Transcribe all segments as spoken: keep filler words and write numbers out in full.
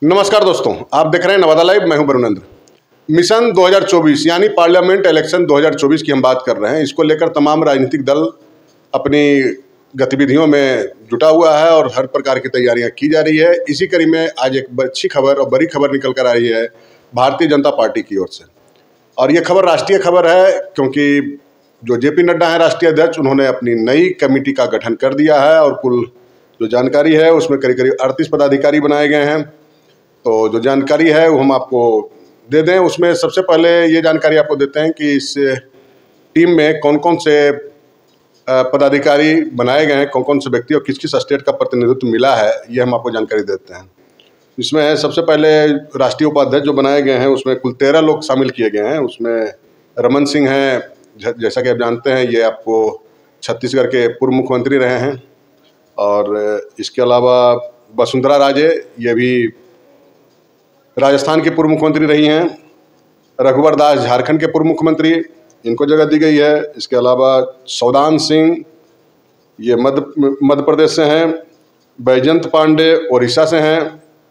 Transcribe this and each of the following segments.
नमस्कार दोस्तों, आप देख रहे हैं नवादा लाइव। मैं हूं वरुणेंद्र। मिशन दो हज़ार चौबीस यानी पार्लियामेंट इलेक्शन दो हज़ार चौबीस की हम बात कर रहे हैं। इसको लेकर तमाम राजनीतिक दल अपनी गतिविधियों में जुटा हुआ है और हर प्रकार की तैयारियां की जा रही है। इसी कड़ी में आज एक अच्छी खबर और बड़ी खबर निकल कर आ रही है भारतीय जनता पार्टी की ओर से, और ये खबर राष्ट्रीय खबर है क्योंकि जो जे पी नड्डा हैं राष्ट्रीय अध्यक्ष, उन्होंने अपनी नई कमेटी का गठन कर दिया है और कुल जो जानकारी है उसमें करीब करीब अड़तीस पदाधिकारी बनाए गए हैं। तो जो जानकारी है वो हम आपको दे दें। उसमें सबसे पहले ये जानकारी आपको देते हैं कि इस टीम में कौन कौन से पदाधिकारी बनाए गए हैं, कौन कौन से व्यक्ति और किस किस स्टेट का प्रतिनिधित्व मिला है, ये हम आपको जानकारी देते हैं। इसमें सबसे पहले राष्ट्रीय उपाध्यक्ष जो बनाए गए हैं उसमें कुल तेरह लोग शामिल किए गए हैं। उसमें रमन सिंह हैं, जैसा कि आप जानते हैं ये आपको छत्तीसगढ़ के पूर्व मुख्यमंत्री रहे हैं, और इसके अलावा वसुंधरा राजे, ये भी राजस्थान के पूर्व मुख्यमंत्री रही हैं। रघुवर दास झारखंड के पूर्व मुख्यमंत्री, इनको जगह दी गई है। इसके अलावा सौदान सिंह, ये मध्य मध्य प्रदेश से हैं। बैजंत पांडे ओडिशा से हैं।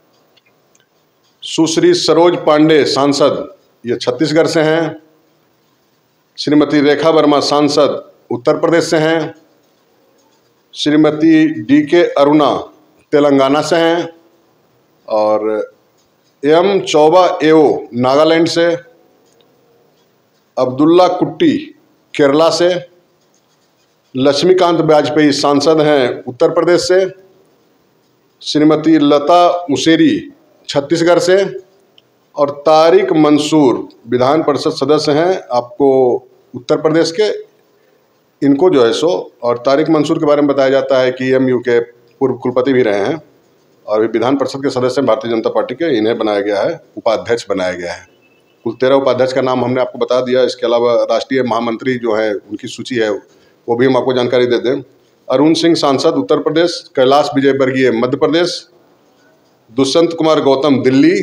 सुश्री सरोज पांडे सांसद, ये छत्तीसगढ़ से हैं। श्रीमती रेखा वर्मा सांसद उत्तर प्रदेश से हैं। श्रीमती डी के अरुणा तेलंगाना से हैं, और एम चौबा एओ नागालैंड से, अब्दुल्ला कुट्टी केरला से, लक्ष्मीकांत वाजपेयी सांसद हैं उत्तर प्रदेश से, श्रीमती लता मुसेरी छत्तीसगढ़ से, और तारिक मंसूर विधान परिषद सदस्य हैं आपको उत्तर प्रदेश के। इनको जो है सो, और तारिक मंसूर के बारे में बताया जाता है कि एम यू के पूर्व कुलपति भी रहे हैं और विधान परिषद के सदस्य हैं भारतीय जनता पार्टी के। इन्हें बनाया गया है, उपाध्यक्ष बनाया गया है। कुल तेरह उपाध्यक्ष का नाम हमने आपको बता दिया। इसके अलावा राष्ट्रीय महामंत्री जो है उनकी सूची है वो भी हम आपको जानकारी दे दें। अरुण सिंह सांसद उत्तर प्रदेश, कैलाश विजयवर्गीय मध्य प्रदेश, दुष्यंत कुमार गौतम दिल्ली,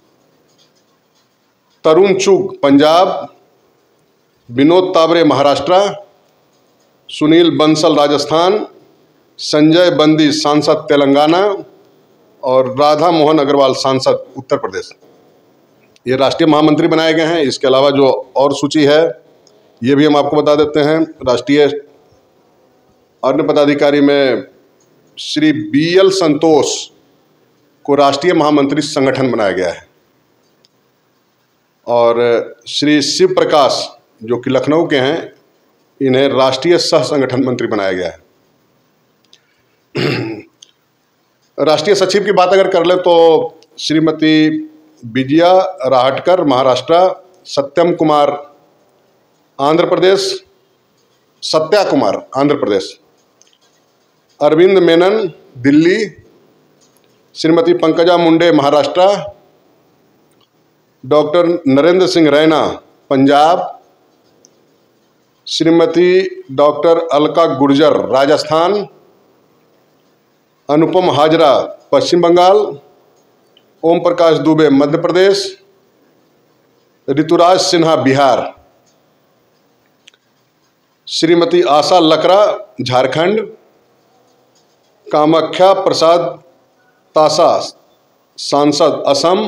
तरुण चुग पंजाब, विनोद तावरे महाराष्ट्र, सुनील बंसल राजस्थान, संजय बंदी सांसद तेलंगाना, और राधा मोहन अग्रवाल सांसद उत्तर प्रदेश। ये राष्ट्रीय महामंत्री बनाए गए हैं। इसके अलावा जो और सूची है ये भी हम आपको बता देते हैं। राष्ट्रीय अन्य पदाधिकारी में श्री बी एल संतोष को राष्ट्रीय महामंत्री संगठन बनाया गया है, और श्री शिव प्रकाश जो कि लखनऊ के हैं, इन्हें राष्ट्रीय सह संगठन मंत्री बनाया गया है। राष्ट्रीय सचिव की बात अगर कर ले तो श्रीमती विजया राहटकर महाराष्ट्र, सत्यम कुमार आंध्र प्रदेश, सत्या कुमार आंध्र प्रदेश, अरविंद मेनन दिल्ली, श्रीमती पंकजा मुंडे महाराष्ट्र, डॉक्टर नरेंद्र सिंह रैना पंजाब, श्रीमती डॉक्टर अलका गुर्जर राजस्थान, अनुपम हाजरा पश्चिम बंगाल, ओम प्रकाश दुबे मध्य प्रदेश, ऋतुराज सिन्हा बिहार, श्रीमती आशा लकड़ा झारखंड, कामाख्या प्रसाद तासा सांसद असम,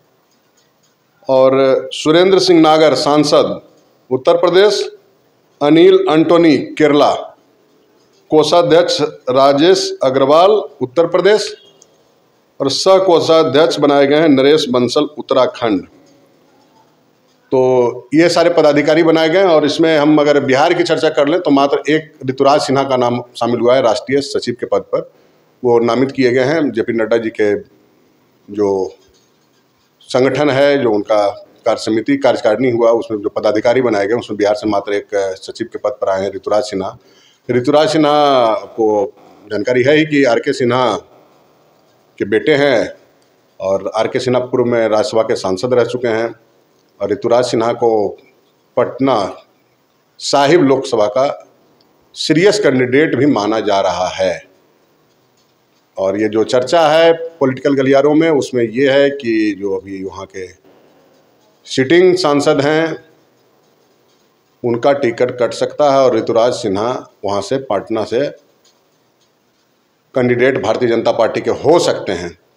और सुरेंद्र सिंह नागर सांसद उत्तर प्रदेश, अनिल अंटोनी केरला, कोषाध्यक्ष राजेश अग्रवाल उत्तर प्रदेश, और सह कोषाध्यक्ष बनाए गए हैं नरेश बंसल उत्तराखंड। तो ये सारे पदाधिकारी बनाए गए हैं, और इसमें हम अगर बिहार की चर्चा कर लें तो मात्र एक ऋतुराज सिन्हा का नाम शामिल हुआ है राष्ट्रीय सचिव के पद पर। वो नामित किए गए हैं जे पी नड्डा जी के जो संगठन है, जो उनका कार्य समिति कार्यकारिणी हुआ, उसमें जो पदाधिकारी बनाए गए उसमें बिहार से मात्र एक सचिव के पद पर आए हैं ऋतुराज सिन्हा। ऋतुराज सिन्हा को जानकारी है ही कि आर के सिन्हा के बेटे हैं, और आर के सिन्हा पूर्व में राज्यसभा के सांसद रह चुके हैं, और ऋतुराज सिन्हा को पटना साहिब लोकसभा का सीरियस कैंडिडेट भी माना जा रहा है। और ये जो चर्चा है पॉलिटिकल गलियारों में उसमें ये है कि जो अभी वहाँ के सिटिंग सांसद हैं उनका टिकट कट सकता है, और ऋतुराज सिन्हा वहाँ से पटना से कैंडिडेट भारतीय जनता पार्टी के हो सकते हैं।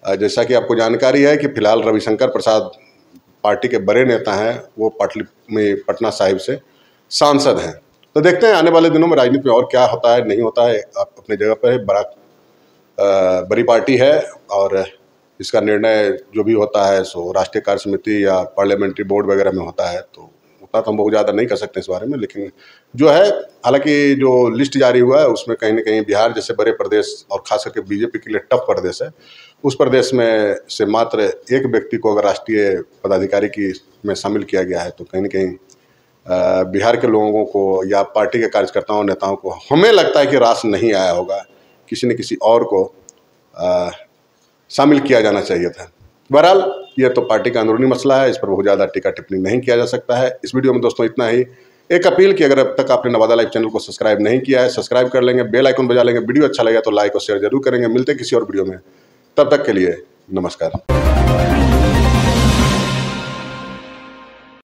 जैसा कि आपको जानकारी है कि फिलहाल रविशंकर प्रसाद पार्टी के बड़े नेता हैं, वो पाटली में पटना साहिब से सांसद हैं। तो देखते हैं आने वाले दिनों में राजनीति में और क्या होता है, नहीं होता है। आप अपने जगह पर है, बड़ा बड़ी पार्टी है और इसका निर्णय जो भी होता है सो राष्ट्रीय कार्य समिति या पार्लियामेंट्री बोर्ड वगैरह में होता है। तो उतना तो हम बहुत ज़्यादा नहीं कर सकते इस बारे में, लेकिन जो है, हालांकि जो लिस्ट जारी हुआ है उसमें कहीं ना कहीं बिहार जैसे बड़े प्रदेश और खास करके बीजेपी के लिए टफ प्रदेश है, उस प्रदेश में से मात्र एक व्यक्ति को अगर राष्ट्रीय पदाधिकारी की में शामिल किया गया है तो कहीं ना कहीं बिहार के लोगों को या पार्टी के कार्यकर्ताओं नेताओं को हमें लगता है कि रास नहीं आया होगा, किसी न किसी और को आ, शामिल किया जाना चाहिए था। बहरहाल ये तो पार्टी का अंदरूनी मसला है, इस पर बहुत ज़्यादा टीका टिप्पणी नहीं किया जा सकता है। इस वीडियो में दोस्तों इतना ही। एक अपील कि अगर अब तक आपने नवादा लाइव चैनल को सब्सक्राइब नहीं किया है, सब्सक्राइब कर लेंगे, बेल आइकन बजा लेंगे। वीडियो अच्छा लगा तो लाइक और शेयर जरूर करेंगे। मिलते हैं किसी और वीडियो में, तब तक के लिए नमस्कार।